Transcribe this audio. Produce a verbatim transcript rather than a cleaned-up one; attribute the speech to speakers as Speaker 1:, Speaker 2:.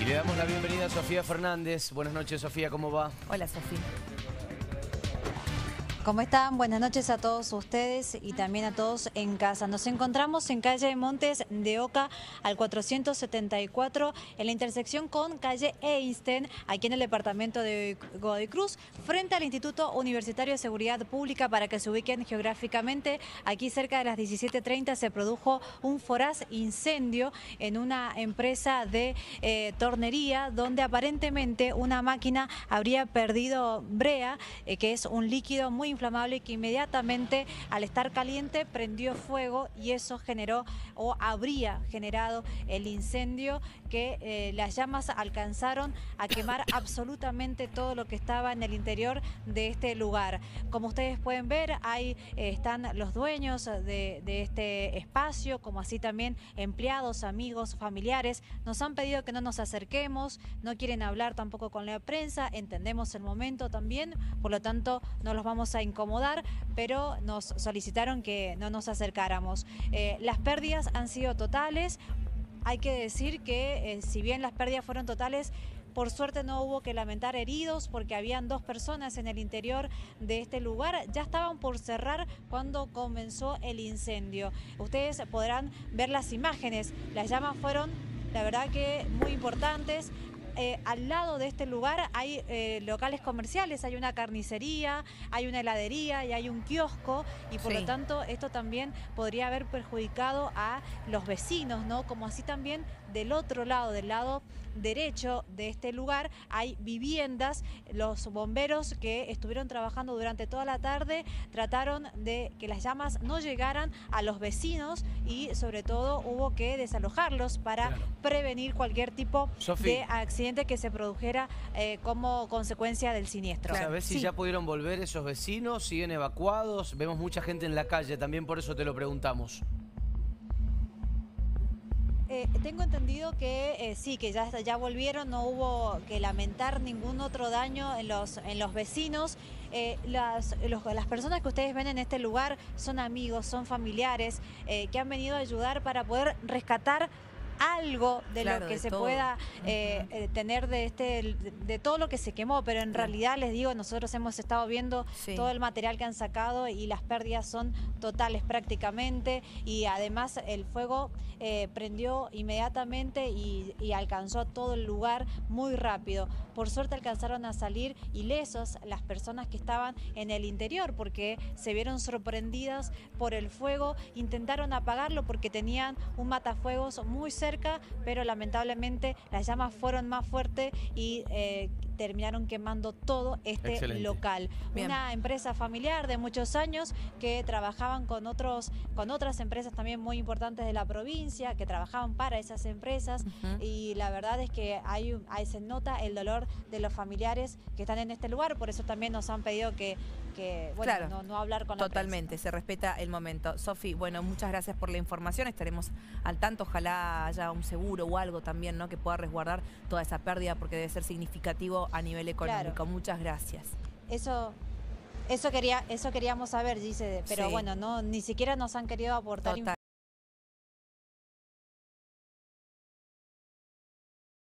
Speaker 1: Y le damos la bienvenida a Sofía Fernández. Buenas noches, Sofía, ¿cómo va?
Speaker 2: Hola, Sofía.
Speaker 3: ¿Cómo están? Buenas noches a todos ustedes y también a todos en casa. Nos encontramos en calle Montes de Oca al cuatrocientos setenta y cuatro, en la intersección con calle Einstein, aquí en el departamento de Godoy Cruz, frente al Instituto Universitario de Seguridad Pública. Para que se ubiquen geográficamente, aquí cerca de las diecisiete treinta se produjo un foraz incendio en una empresa de eh, tornería, donde aparentemente una máquina habría perdido brea, eh, que es un líquido muy inflamable que inmediatamente, al estar caliente, prendió fuego, y eso generó o habría generado el incendio, que eh, las llamas alcanzaron a quemar absolutamente todo lo que estaba en el interior de este lugar. Como ustedes pueden ver, ahí eh, están los dueños de, de este espacio, como así también empleados, amigos, familiares. Nos han pedido que no nos acerquemos, no quieren hablar tampoco con la prensa, entendemos el momento también, por lo tanto no los vamos a incomodar, pero nos solicitaron que no nos acercáramos. Eh, las pérdidas han sido totales. Hay que decir que eh, si bien las pérdidas fueron totales, por suerte no hubo que lamentar heridos, porque habían dos personas en el interior de este lugar. Ya estaban por cerrar cuando comenzó el incendio. Ustedes podrán ver las imágenes. Las llamas fueron, la verdad, que muy importantes. Eh, al lado de este lugar hay eh, locales comerciales, hay una carnicería, hay una heladería y hay un kiosco, y por sí. lo tanto esto también podría haber perjudicado a los vecinos, ¿no? Como así también del otro lado, del lado derecho de este lugar, hay viviendas. Los bomberos, que estuvieron trabajando durante toda la tarde, trataron de que las llamas no llegaran a los vecinos, y sobre todo hubo que desalojarlos para claro. prevenir cualquier tipo Sofi. de accidente que se produjera eh, como consecuencia del siniestro.
Speaker 1: ¿Sabés si sí. ya pudieron volver esos vecinos? ¿Siguen evacuados? Vemos mucha gente en la calle, también por eso te lo preguntamos.
Speaker 3: Eh, tengo entendido que eh, sí, que ya, ya volvieron, no hubo que lamentar ningún otro daño en los, en los vecinos. Eh, las, los, las personas que ustedes ven en este lugar son amigos, son familiares, eh, que han venido a ayudar para poder rescatar algo de claro, lo que se todo. pueda eh, uh-huh. tener de este de, de todo lo que se quemó, pero en sí. realidad les digo, nosotros hemos estado viendo sí. todo el material que han sacado, y las pérdidas son totales prácticamente, y además el fuego eh, prendió inmediatamente y, y alcanzó a todo el lugar muy rápido. Por suerte alcanzaron a salir ilesos las personas que estaban en el interior, porque se vieron sorprendidas por el fuego. Intentaron apagarlo porque tenían un matafuegos muy cerca, pero lamentablemente las llamas fueron más fuertes y eh, terminaron quemando todo este Excelente. local. Bien. Una empresa familiar de muchos años, que trabajaban con otros, con otras empresas también muy importantes de la provincia, que trabajaban para esas empresas, uh-huh. y la verdad es que hay, hay, se nota el dolor de los familiares que están en este lugar. Por eso también nos han pedido que, que bueno,
Speaker 2: claro.
Speaker 3: no, no hablar con la
Speaker 2: Totalmente,
Speaker 3: prensa.
Speaker 2: se respeta el momento. Sofi, bueno, muchas gracias por la información, estaremos al tanto, ojalá haya un seguro o algo también, ¿no?, que pueda resguardar toda esa pérdida, porque debe ser significativo a nivel económico. Claro. Muchas gracias.
Speaker 3: Eso, eso quería, eso queríamos saber, dice, pero sí. bueno, no, ni siquiera nos han querido aportar información.